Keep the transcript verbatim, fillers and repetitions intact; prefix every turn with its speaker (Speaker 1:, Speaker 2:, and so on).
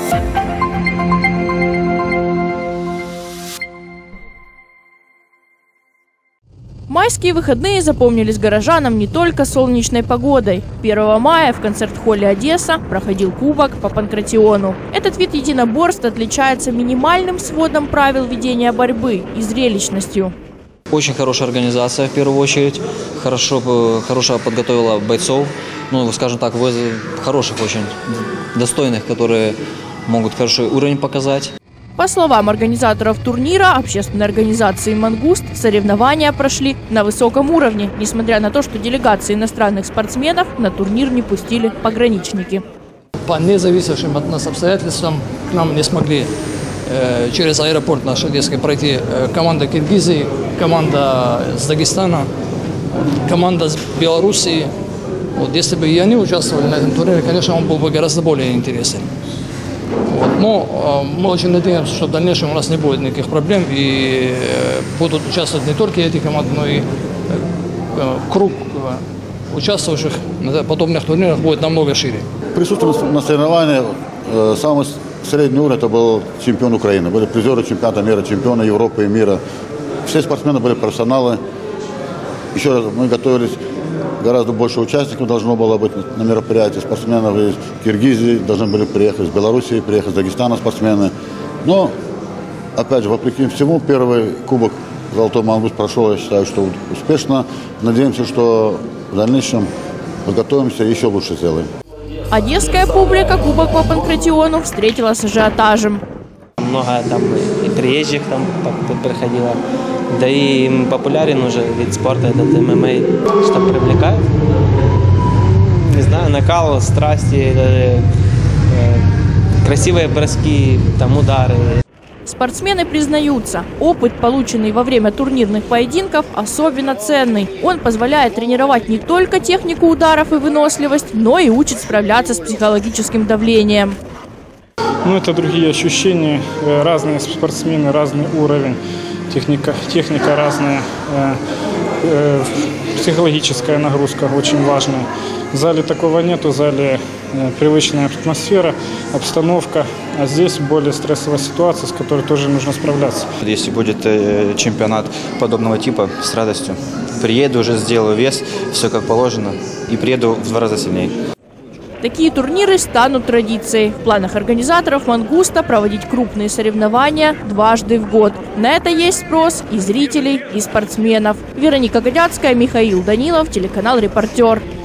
Speaker 1: Майские выходные запомнились горожанам не только солнечной погодой. первого мая в концерт-холле «Одесса» проходил кубок по панкратиону. Этот вид единоборств отличается минимальным сводом правил ведения борьбы и зрелищностью.
Speaker 2: Очень хорошая организация, в первую очередь. Хорошо, хорошо подготовила бойцов. Ну, скажем так, хороших очень, достойных, которые могут хороший уровень показать.
Speaker 1: По словам организаторов турнира, общественной организации «Мангуст», соревнования прошли на высоком уровне, несмотря на то, что делегации иностранных спортсменов на турнир не пустили пограничники.
Speaker 3: По независящим от нас обстоятельствам к нам не смогли э, через аэропорт наш одесский пройти э, команда Киргизии, команда с Дагестана, команда с Белоруссии. Вот, если бы и они участвовали на этом турнире, конечно, он был бы гораздо более интересен. Вот. Но э, мы очень надеемся, что в дальнейшем у нас не будет никаких проблем и э, будут участвовать не только эти команды, но и э, э, круг э, участвующих на подобных турнирах будет намного шире.
Speaker 4: Присутствовали на соревнованиях, э, самый средний уровень это был чемпион Украины, были призеры чемпионата мира, чемпионы Европы и мира. Все спортсмены были профессионалы. Еще раз, мы готовились. Гораздо больше участников должно было быть на мероприятии. Спортсменов из Киргизии должны были приехать, из Белоруссии приехать, из Дагестана спортсмены. Но, опять же, вопреки всему, первый кубок «Золотой Мангуст» прошел, я считаю, что успешно. Надеемся, что в дальнейшем подготовимся и еще лучше сделаем.
Speaker 1: Одесская публика кубок по панкратиону встретила с ажиотажем.
Speaker 5: Много там и приезжих там приходило. Да и популярен уже вид спорта, этот эм эм а, что привлекает. Не знаю, накал, страсти, э, э, красивые броски, там удары.
Speaker 1: Спортсмены признаются, опыт, полученный во время турнирных поединков, особенно ценный. Он позволяет тренировать не только технику ударов и выносливость, но и учит справляться с психологическим давлением.
Speaker 6: Ну, это другие ощущения, разные спортсмены, разный уровень. Техника, техника разная, э, э, психологическая нагрузка очень важная. В зале такого нету, в зале э, привычная атмосфера, обстановка, а здесь более стрессовая ситуация, с которой тоже нужно справляться.
Speaker 7: Если будет э, чемпионат подобного типа, с радостью. Приеду, уже сделаю вес, все как положено, и приеду в два раза сильнее.
Speaker 1: Такие турниры станут традицией. В планах организаторов «Мангуста» проводить крупные соревнования дважды в год. На это есть спрос и зрителей, и спортсменов. Вероника Годяцкая, Михаил Данилов, телеканал «Репортер».